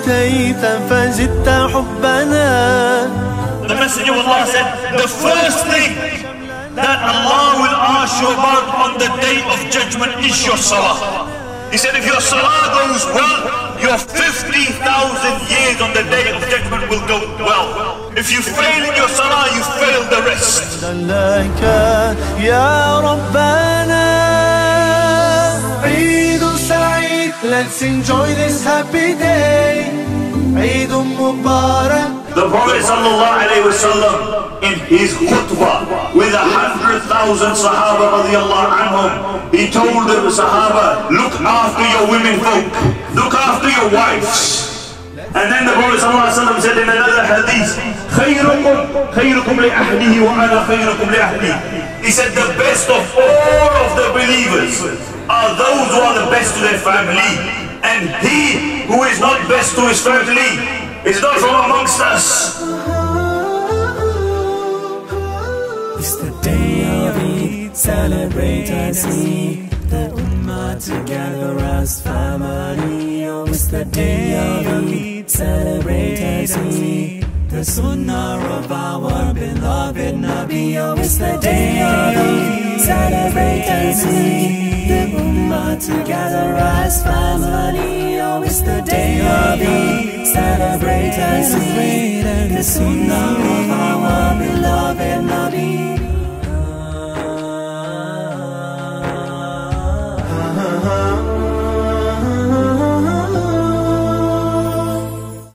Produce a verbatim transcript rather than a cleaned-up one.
أتيت فزدت حبنا. The Messenger of Allah said, the first thing that Allah will ask you about on the day of judgment is your salah. He said, if your salah goes well, your fifty thousand years on the day of judgment will go well. If you fail in your salah, you fail the rest. Let's enjoy this happy day. Eid Mubarak. The Prophet ﷺ in his khutbah with a hundred thousand Sahaba radiallahu anhum, he told the Sahaba, look after your women folk, look after your wives. And then the Prophet ﷺ said in another hadith, خيركم خيركم لأهله وأنا خيركم لأهلي. He said the best of all of the believers are those who are the best to their family, and he who is not best to his family is not from amongst us. It's the day of Eid, celebrate as Eid, the Ummah together as family. Oh, it's the day of Eid, celebrate as Eid, the Sunnah of our beloved Nabi. Oh, it's the day of Eid, celebrate as Eid, the Ummah together as family. Oh, it's the day of Eid, celebrate as Eid, the Sunnah of our